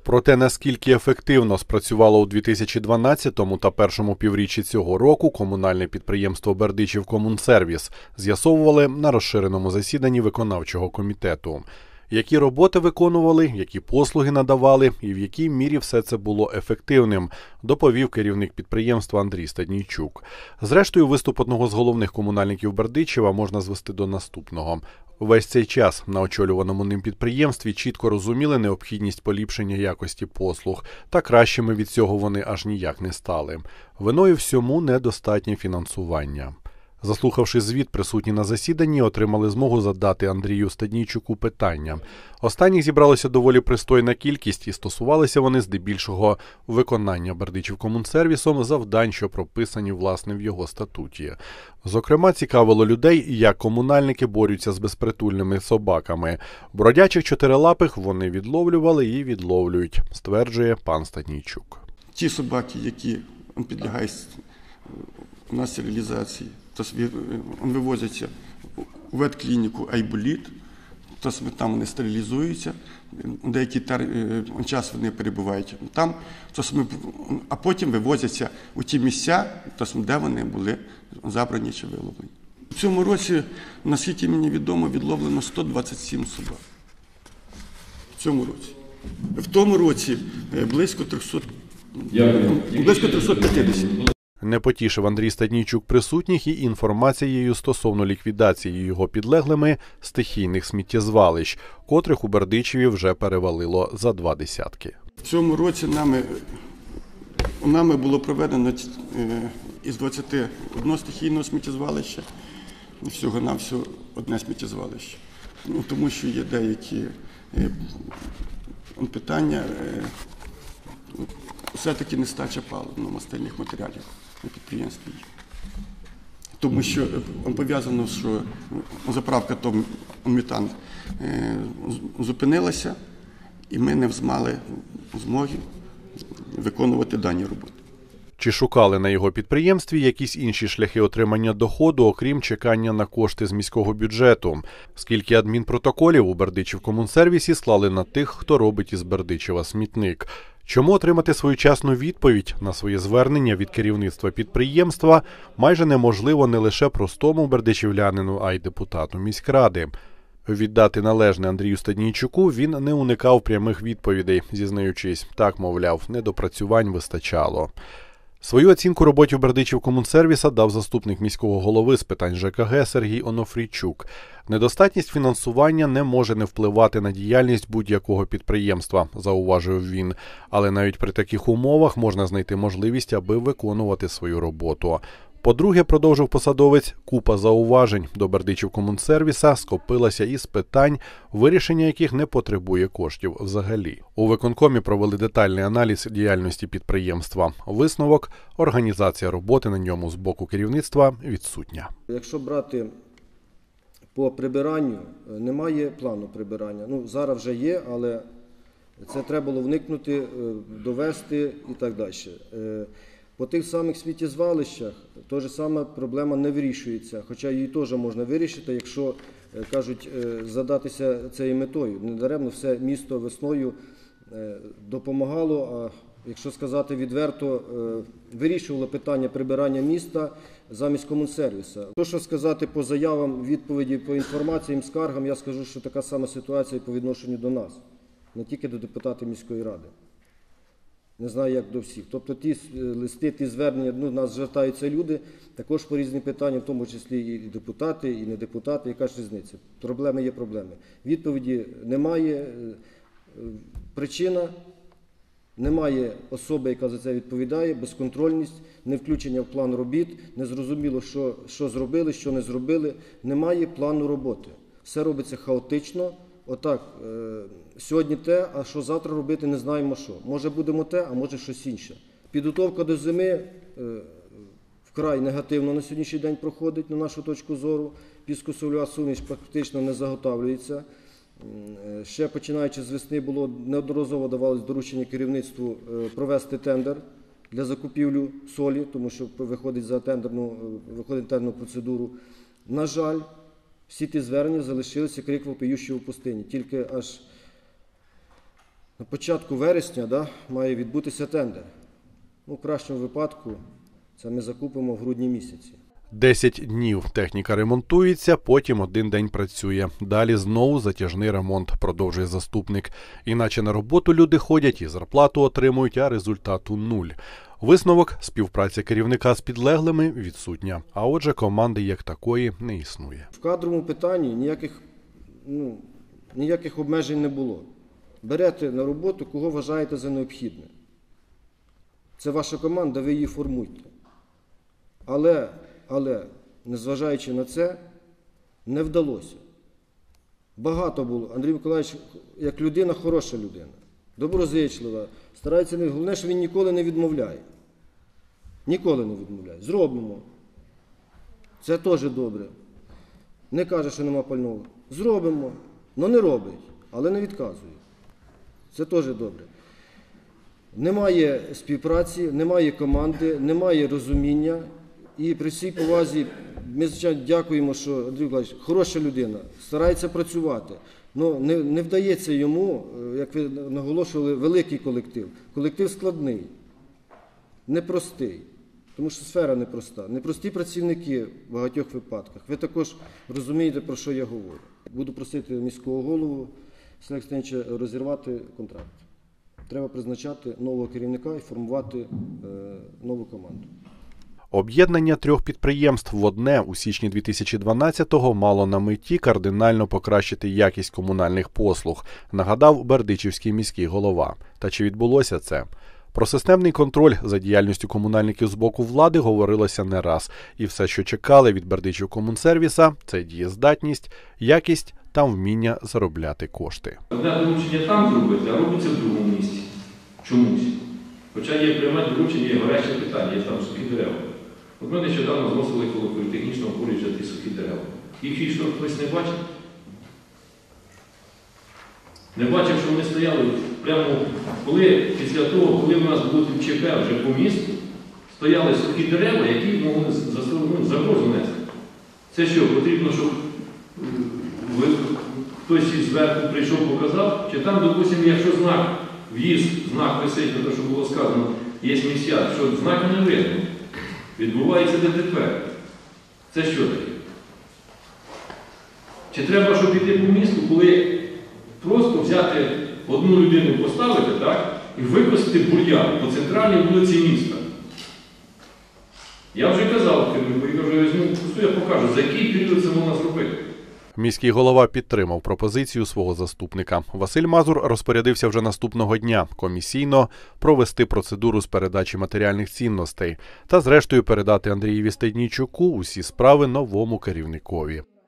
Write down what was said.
Про те, наскільки ефективно спрацювало у 2012 та першому півріччі цього року комунальне підприємство «Бердичівкомунсервіс», з'ясовували на розширеному засіданні виконавчого комітету. Які роботи виконували, які послуги надавали і в якій мірі все це було ефективним, доповів керівник підприємства Андрій Стаднійчук. Зрештою, виступ одного з головних комунальників Бердичева можна звести до наступного. Весь цей час на очолюваному ним підприємстві чітко розуміли необхідність поліпшення якості послуг, та кращими від цього вони аж ніяк не стали. Виною всьому недостатнє фінансування. Заслухавши звіт, присутні на засіданні отримали змогу задати Андрію Стаднійчуку питання. Останніх зібралося доволі пристойна кількість і стосувалися вони здебільшого виконання Бердичівкомунсервісом завдань, що прописані, власне, в його статуті. Зокрема, цікавило людей, як комунальники борються з безпритульними собаками. Бродячих чотирилапих вони відловлювали і відловлюють, стверджує пан Стаднійчук. Ті собаки, які підлягають у нас стерилізації, вивозяться у ветклініку Айболіт, там вони стерилізуються, деякий час вони перебувають там, а потім вивозяться у ті місця, де вони були забрані чи виловлені. У цьому році, наскільки мені відомо, відловлено 127 собак. В цьому році. В тому році близько 350. Не потішив Андрій Стаднійчук присутніх і інформацією стосовно ліквідації його підлеглими стихійних сміттєзвалищ, котрих у Бердичеві вже перевалило за 20. В цьому році нами було проведено із 21 стихійного сміттєзвалища, всього-навсього одне сміттєзвалище. Тому що є деякі питання, все-таки нестача паливно-мастильних матеріалів на підприємстві. Тому що пов'язано, що заправка метан зупинилася, і ми не мали змоги виконувати дані роботи. Чи шукали на його підприємстві якісь інші шляхи отримання доходу, окрім чекання на кошти з міського бюджету? Скільки адмінпротоколів у Бердичівкомунсервісі склали на тих, хто робить із Бердичева смітник? Чому отримати своєчасну відповідь на своє звернення від керівництва підприємства майже неможливо не лише простому бердичівлянину, а й депутату міськради? Віддати належне Андрію Стаднійчуку він не уникав прямих відповідей, зізнаючись, так, мовляв, недопрацювань вистачало. Свою оцінку роботі в Бердичівкомунсервіса дав заступник міського голови з питань ЖКГ Сергій Онофрійчук. Недостатність фінансування не може не впливати на діяльність будь-якого підприємства, зауважив він. Але навіть при таких умовах можна знайти можливість, аби виконувати свою роботу. По-друге, продовжив посадовець, купа зауважень до Бердичівкомунсервіса скопилася із питань, вирішення яких не потребує коштів взагалі. У виконкомі провели детальний аналіз діяльності підприємства. Висновок – організація роботи на ньому з боку керівництва відсутня. Якщо брати по прибиранню, немає плану прибирання. Зараз вже є, але це треба було вникнути, довести і так далі. По тих самих сміттєзвалищах та ж сама проблема не вирішується, хоча її теж можна вирішити, якщо, кажуть, задатися цією метою. Недаремно все місто весною допомагало, а якщо сказати відверто, вирішувало питання прибирання міста замість комунсервіса. То, що сказати по заявам, відповіді, по інформаціям, скаргам, я скажу, що така сама ситуація по відношенню до нас, не тільки до депутатів міської ради. Не знаю, як до всіх. Тобто ті листи, ті звернення, нас звертаються люди, також по різні питання, в тому числі і депутати, і не депутати, яка ж різниця. Проблеми є проблеми. Відповіді немає, причина – немає особи, яка за це відповідає, безконтрольність, не включення в план робіт, незрозуміло, що зробили, що не зробили, немає плану роботи. Все робиться хаотично. Отак, сьогодні те, а що завтра робити, не знаємо що. Може будемо те, а може щось інше. Підготовка до зими вкрай негативно на сьогоднішній день проходить, на нашу точку зору. Піскосольова суміш практично не заготовлюється. Ще починаючи з весни було неодноразово давалось доручення керівництву провести тендер для закупівлю солі, тому що виходить за тендерну процедуру. На жаль, всі ті звернення залишилися крик вопиющого в пустині. Тільки аж На початку вересня має відбутися тендер. В кращому випадку це ми закупимо в грудні місяці. 10 днів техніка ремонтується, потім 1 день працює. Далі знову затяжний ремонт, продовжує заступник. Іначе на роботу люди ходять і зарплату отримують, а результату нуль. Висновок – співпраця керівника з підлеглими відсутня. А отже, команди як такої не існує. В кадровому питанні ніяких обмежень не було. Берете на роботу, кого вважаєте за необхідне. Це ваша команда, ви її формуйте. Але, незважаючи на це, не вдалося. Багато було. Андрій Миколаївич, як людина, хороша людина, доброзичлива, старається, головне, що він ніколи не відмовляє. Ніколи не відмовляє. Зробимо. Це теж добре. Не каже, що нема пального. Зробимо. Но не робить, але не відказує. Це теж добре. Немає співпраці, немає команди, немає розуміння. І при всій повазі ми, звичайно, дякуємо, що Андрій Миколаївич хороша людина, старається працювати. Але не вдається йому, як ви наголошували, великий колектив. Колектив складний, непростий, тому що сфера непроста. Непрості працівники в багатьох випадках. Ви також розумієте, про що я говорю. Буду просити міського голову Сергія Станіча розірвати контракт. Треба призначати нового керівника і формувати нову команду. Об'єднання 3 підприємств в одне у січні 2012-го мало на меті кардинально покращити якість комунальних послуг, нагадав бердичівський міський голова. Та чи відбулося це? Про системний контроль за діяльністю комунальників з боку влади говорилося не раз. І все, що чекали від Бердичівкомунсервіса – це дієздатність, якість та вміння заробляти кошти. Одне доручення там зробити, а робиться в другому місці. Чомусь. Хоча є пряме доручення, є гаряче питання, є там сухі дерева. От ми нещодавно зносили коло політехнічного коледжа ті сухі дерева. Їх що хтось не бачив? Не бачив, що вони стояли прямо, після того, коли в нас було тут ЧП вже по місту, стояли сухі дерева, які могли загрозу нести. Це що, потрібно, щоб хтось із зверху прийшов, показав? Чи там, допустимо, якщо знак висить, на те, що було сказано, є місця, що знаку не видно. Відбувається ДТП. Це що таке? Чи треба, щоб піти по місту, коли просто взяти одну людину, поставити, так, і викосити бур'ян по центральній вулиці міста? Я вже казав, я вже візьму кусту, я покажу, за який період це можна зробити. Міський голова підтримав пропозицію свого заступника. Василь Мазур розпорядився вже наступного дня комісійно провести процедуру з передачі матеріальних цінностей та зрештою передати Андрієві Стаднійчуку усі справи новому керівникові.